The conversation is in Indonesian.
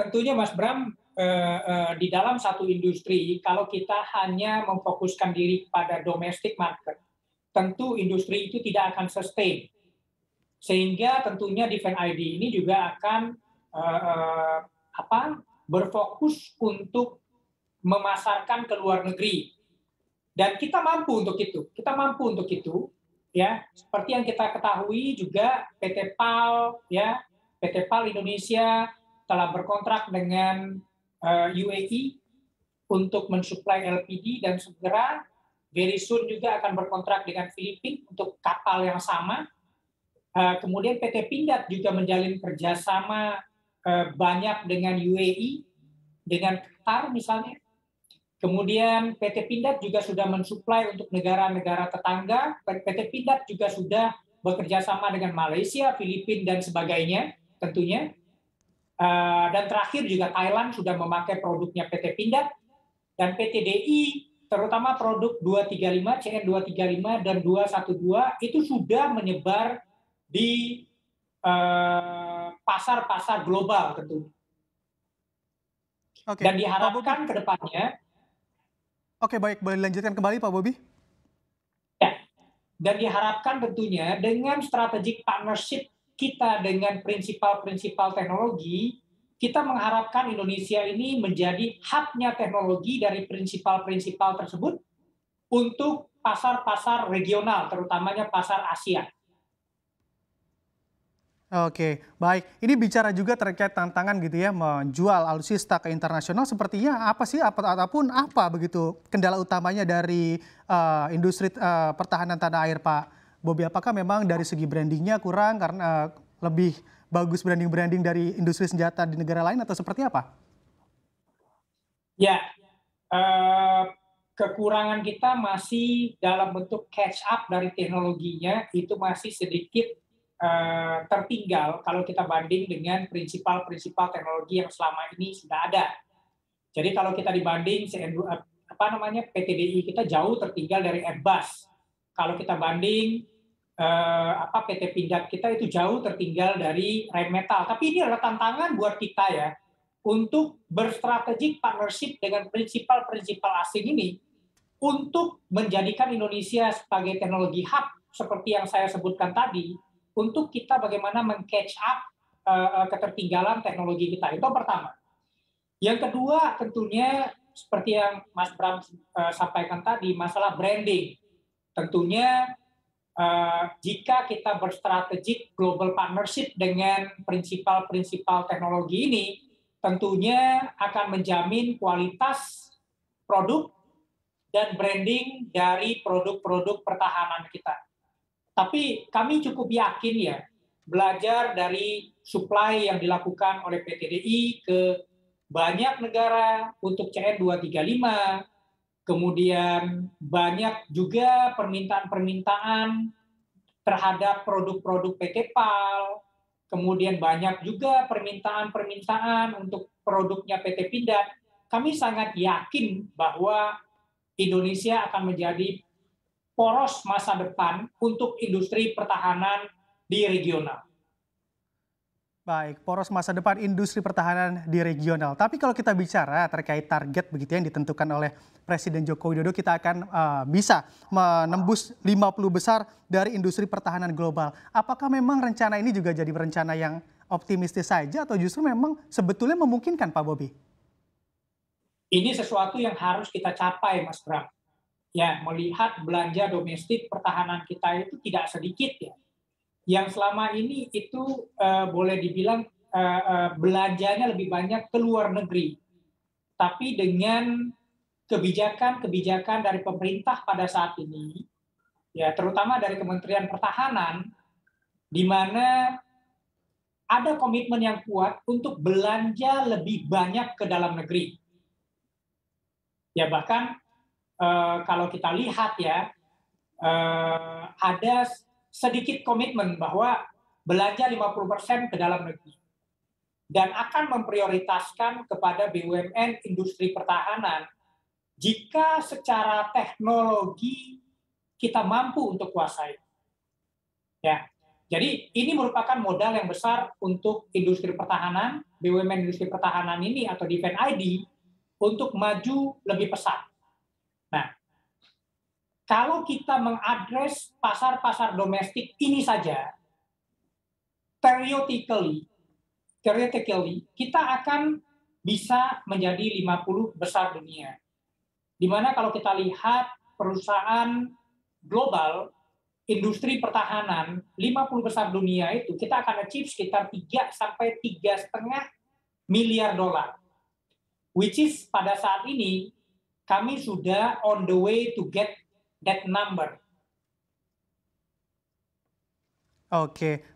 tentunya Mas Bram, di dalam satu industri, kalau kita hanya memfokuskan diri pada domestic market, tentu industri itu tidak akan sustain. Sehingga tentunya Defense ID ini juga akan eh, berfokus untuk memasarkan ke luar negeri. Dan kita mampu untuk itu. Kita mampu untuk itu, ya. Seperti yang kita ketahui juga PT PAL, ya, PT PAL Indonesia telah berkontrak dengan UAE untuk mensuplai LPG dan segera very soon juga akan berkontrak dengan Filipina untuk kapal yang sama. Kemudian PT Pindad juga menjalin kerjasama banyak dengan UAE, dengan Qatar misalnya. Kemudian PT Pindad juga sudah mensuplai untuk negara-negara tetangga. PT Pindad juga sudah bekerja sama dengan Malaysia, Filipina, dan sebagainya tentunya. Dan terakhir juga Thailand sudah memakai produknya PT Pindad. Dan PT DI, terutama produk 235, CN235 dan 212, itu sudah menyebar di pasar-pasar global tentunya. Oke, Dan Pak Bobi. diharapkan ke depannya. Oke, baik, boleh dilanjutkan kembali Pak Bobi? Ya, dan diharapkan tentunya dengan strategic partnership kita dengan prinsipal-prinsipal teknologi, kita mengharapkan Indonesia ini menjadi hub-nya teknologi dari prinsipal-prinsipal tersebut untuk pasar-pasar regional, terutamanya pasar Asia. Oke, baik. Ini bicara juga terkait tantangan gitu ya, menjual alutsista ke internasional. Sepertinya apa sih, ataupun apa begitu kendala utamanya dari industri pertahanan tanah air, Pak Bobi? Apakah memang dari segi brandingnya kurang karena lebih bagus branding dari industri senjata di negara lain atau seperti apa? Ya, kekurangan kita masih dalam bentuk catch up dari teknologinya, itu masih sedikit tertinggal kalau kita banding dengan prinsipal-prinsipal teknologi yang selama ini sudah ada. Jadi kalau kita dibanding PTDI kita jauh tertinggal dari Airbus. Kalau kita banding PT Pindad kita itu jauh tertinggal dari Rheinmetall. Tapi ini adalah tantangan buat kita ya untuk berstrategik partnership dengan prinsipal-prinsipal asing ini untuk menjadikan Indonesia sebagai teknologi hub seperti yang saya sebutkan tadi, untuk kita bagaimana meng-catch up ketertinggalan teknologi kita. Itu pertama. Yang kedua tentunya seperti yang Mas Bram sampaikan tadi, masalah branding. Tentunya jika kita berstrategik global partnership dengan prinsipal-prinsipal teknologi ini, tentunya akan menjamin kualitas produk dan branding dari produk-produk pertahanan kita. Tapi kami cukup yakin ya, belajar dari supply yang dilakukan oleh PTDI ke banyak negara untuk CN235, kemudian banyak juga permintaan-permintaan terhadap produk-produk PT PAL, kemudian banyak juga permintaan-permintaan untuk produknya PT Pindad. Kami sangat yakin bahwa Indonesia akan menjadi poros masa depan untuk industri pertahanan di regional. Baik, poros masa depan industri pertahanan di regional. Tapi kalau kita bicara terkait target begitu yang ditentukan oleh Presiden Joko Widodo, kita akan bisa menembus 50 besar dari industri pertahanan global. Apakah memang rencana ini juga jadi rencana yang optimistis saja atau justru memang sebetulnya memungkinkan, Pak Bobi? Ini sesuatu yang harus kita capai, Mas Bram. Ya, melihat belanja domestik pertahanan kita itu tidak sedikit ya. Yang selama ini itu boleh dibilang belanjanya lebih banyak ke luar negeri. Tapi dengan kebijakan-kebijakan dari pemerintah pada saat ini, ya terutama dari Kementerian Pertahanan, di mana ada komitmen yang kuat untuk belanja lebih banyak ke dalam negeri. Ya bahkan kalau kita lihat ya, ada sedikit komitmen bahwa belanja 50% ke dalam negeri dan akan memprioritaskan kepada BUMN industri pertahanan jika secara teknologi kita mampu untuk kuasai. Ya. Jadi ini merupakan modal yang besar untuk industri pertahanan, BUMN industri pertahanan ini atau Defense ID untuk maju lebih pesat. Nah, kalau kita mengadres pasar-pasar domestik ini saja, theoretically kita akan bisa menjadi 50 besar dunia. Di mana kalau kita lihat perusahaan global industri pertahanan 50 besar dunia itu kita akan achieve sekitar 3 sampai 3,5 miliar dolar. Which is pada saat ini kami sudah on the way to get that number. Oke,